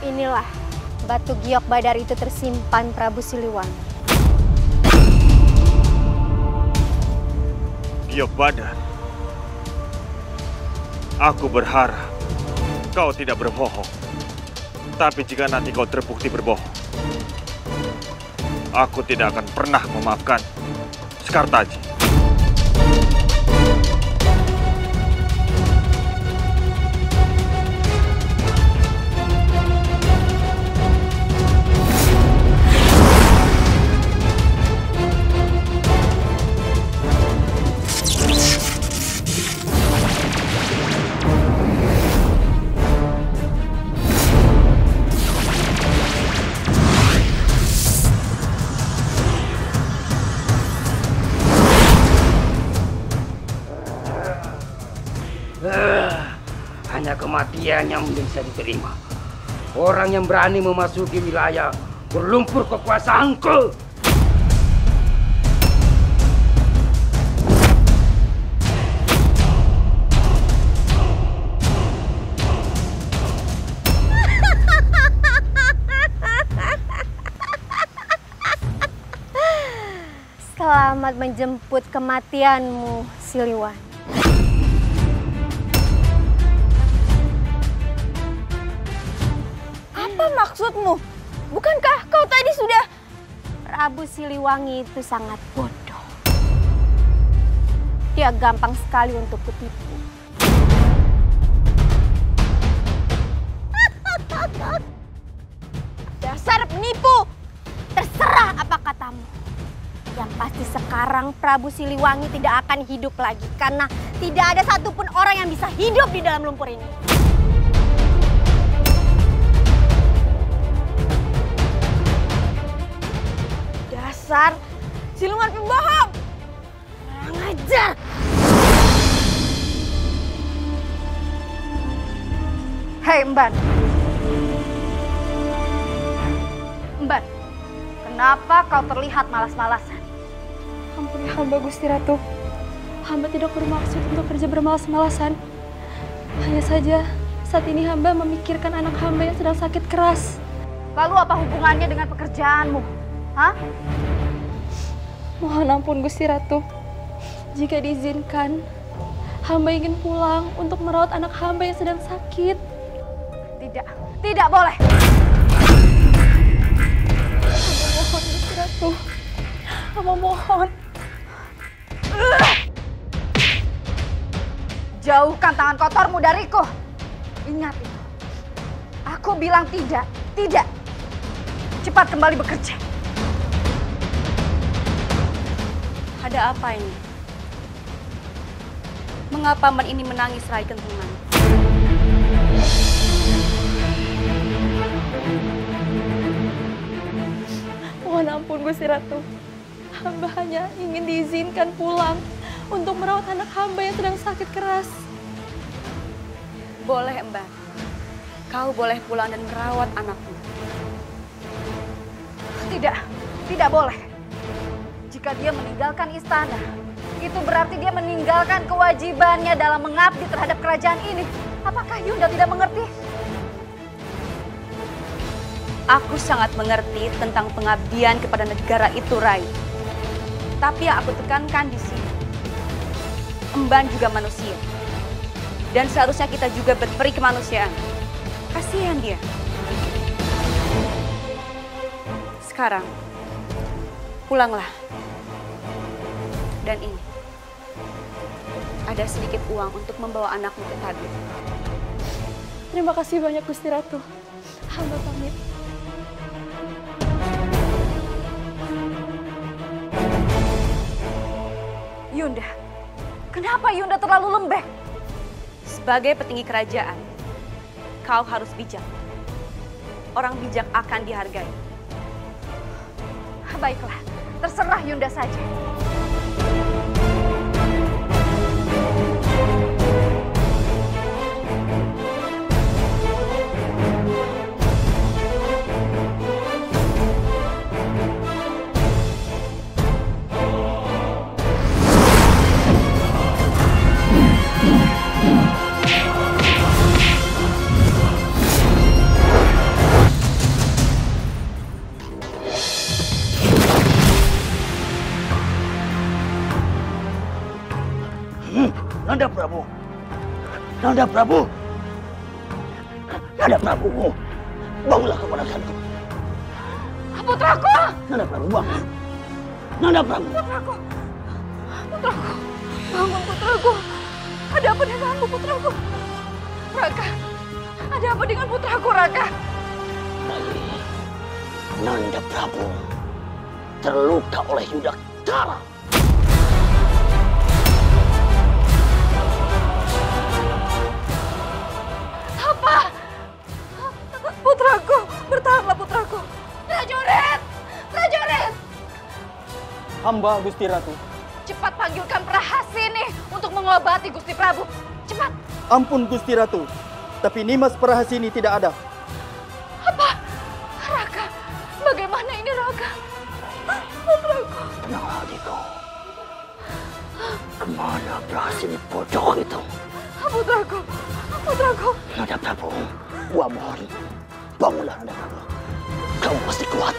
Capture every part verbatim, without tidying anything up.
Inilah batu giok badar itu tersimpan Prabu Siliwangi. Giok badar? Aku berharap kau tidak berbohong. Tapi jika nanti kau terbukti berbohong, aku tidak akan pernah memaafkan Sekartaji. Hanya kematian yang bisa diterima. Orang yang berani memasuki wilayah berlumpur kekuasaanku. Selamat menjemput kematianmu, Siliwangi. Apa maksudmu? Bukankah kau tadi sudah... Prabu Siliwangi itu sangat bodoh. Dia gampang sekali untuk kutipu. Dasar penipu! Terserah apa katamu. Yang pasti sekarang Prabu Siliwangi tidak akan hidup lagi. Karena tidak ada satupun orang yang bisa hidup di dalam lumpur ini. Dasar siluman pembohong! Kurang ajar! Hei Emban! Emban, kenapa kau terlihat malas-malasan? Ampuni hamba Gusti Ratu. Hamba tidak bermaksud untuk kerja bermalas-malasan. Hanya saja saat ini hamba memikirkan anak hamba yang sedang sakit keras. Lalu apa hubungannya dengan pekerjaanmu? Hah? Mohon ampun Gusti Ratu. Jika diizinkan, hamba ingin pulang untuk merawat anak hamba yang sedang sakit. Tidak, tidak boleh. Hamba mohon Gusti Ratu. Hamba mohon. Jauhkan tangan kotormu dariku. Ingat itu. Aku bilang tidak, tidak. Cepat kembali bekerja. Ada apa ini? Mengapa Mbak ini menangis Rai Kentungan? Mohon ampun Gusti Ratu. Hamba hanya ingin diizinkan pulang untuk merawat anak hamba yang sedang sakit keras. Boleh Mbak. Kau boleh pulang dan merawat anakmu. Tidak, tidak boleh. Jika dia meninggalkan istana, itu berarti dia meninggalkan kewajibannya dalam mengabdi terhadap kerajaan ini. Apakah Yunda tidak mengerti? Aku sangat mengerti tentang pengabdian kepada negara itu, Rai. Tapi yang aku tekankan di sini, Emban juga manusia. Dan seharusnya kita juga berperi kemanusiaan. Kasihan dia. Sekarang, pulanglah. Dan ini, ada sedikit uang untuk membawa anakmu ke tabib. Terima kasih banyak Gusti Ratu. Hamba pamit. Yunda, kenapa Yunda terlalu lembek? Sebagai petinggi kerajaan, kau harus bijak. Orang bijak akan dihargai. Baiklah, terserah Yunda saja. Hmm, Nanda Prabu. Nanda Prabu. Nanda Prabu. Bangunlah keponakanku. Putraku! Nanda Prabu, bangun. Nanda Prabu. Putraku. Putraku. Bangun putraku. Ada apa denganmu putraku? Raka. Ada apa dengan putraku Raka? Rai, Nanda Prabu terluka oleh Yudhakthara. Apa? Putraku, bertahanlah putraku. Prajurit! Prajurit! Hamba Gusti Ratu. Cepat panggilkan Prahasini untuk mengobati Gusti Prabu. Cepat. Ampun Gusti Ratu, tapi Nimas Prahasini tidak ada. Apa? Raka, bagaimana ini Raka? Putraku. Tenang adikku. Kemana Prahasini bodoh itu? Putraku, putraku. Nanda Prabu, gua mohon. Bangunlah Nanda Prabu. Kamu pasti kuat.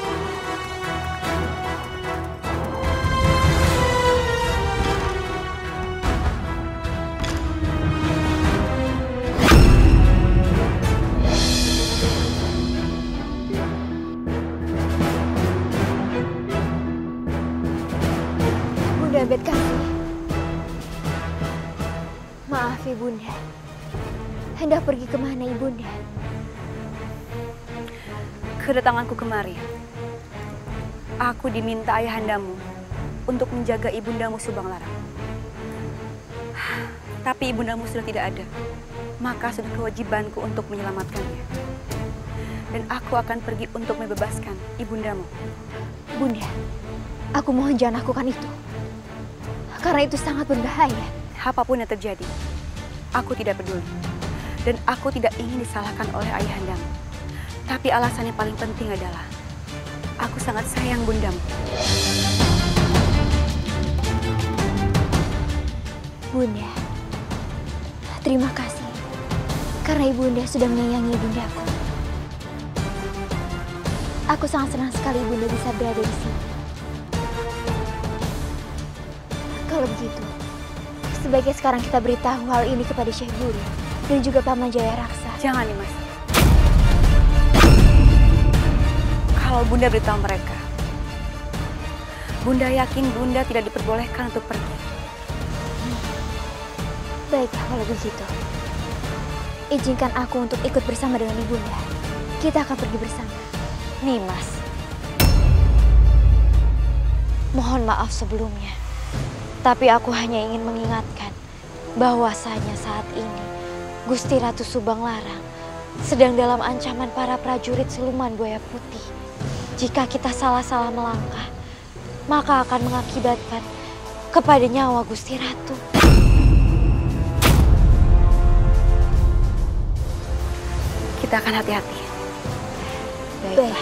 Bunda Ambedkasi. Maaf Ibunda. Hendak pergi kemana Ibunda? Kedatanganku kemari, aku diminta ayahandamu untuk menjaga ibundamu Subanglarang. Tapi ibundamu sudah tidak ada, maka sudah kewajibanku untuk menyelamatkannya. Dan aku akan pergi untuk membebaskan ibundamu. Bunda, aku mohon jangan lakukan itu. Karena itu sangat berbahaya. Apapun yang terjadi, aku tidak peduli. Dan aku tidak ingin disalahkan oleh ayahandamu. Tapi alasan yang paling penting adalah aku sangat sayang bundamu. Bunda, terima kasih karena Ibunda sudah menyayangi Ibundaku. Aku sangat senang sekali Ibunda bisa berada di sini. Kalau begitu, sebaiknya sekarang kita beritahu hal ini kepada Syekh Guru dan juga Paman Jaya Raksa. Jangan, Nimas. Kalau Bunda beritahu mereka, Bunda yakin Bunda tidak diperbolehkan untuk pergi. Baiklah kalau begitu. Izinkan aku untuk ikut bersama dengan Ibunda. Kita akan pergi bersama. Nimas, mohon maaf sebelumnya. Tapi aku hanya ingin mengingatkan bahwasanya saat ini Gusti Ratu Subanglarang sedang dalam ancaman para prajurit siluman buaya putih. Jika kita salah-salah melangkah, maka akan mengakibatkan kepada nyawa Gusti Ratu. Kita akan hati-hati. Baiklah.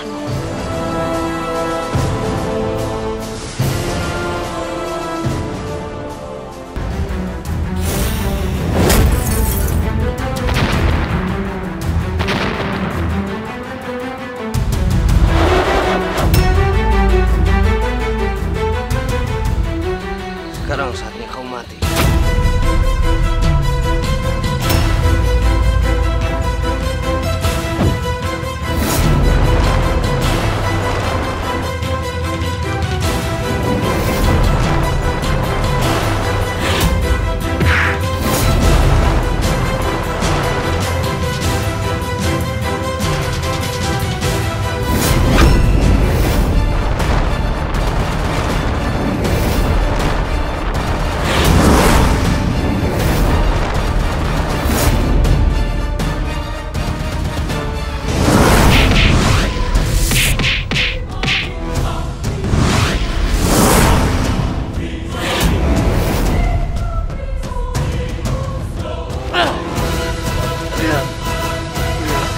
Sekarang saatnya kau mati.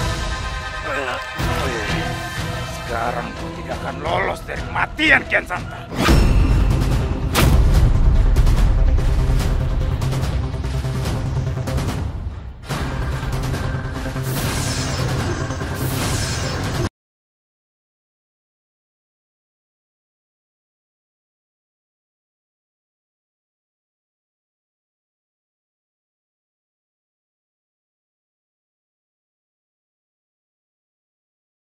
Sekarang kau tidak akan lolos dari kematian, Kian Santang.